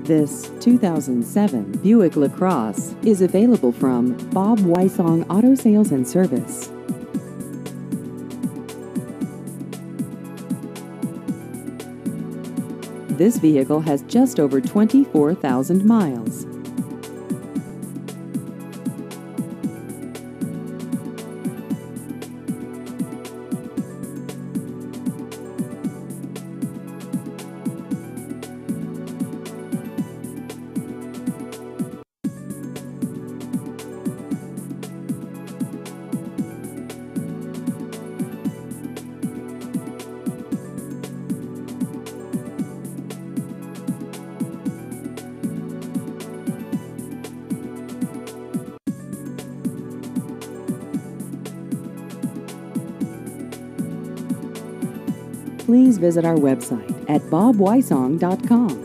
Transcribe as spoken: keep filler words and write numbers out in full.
This two thousand seven Buick LaCrosse is available from Bob Wysong Auto Sales and Service. This vehicle has just over twenty-four thousand miles. Please visit our website at bob wysong dot com.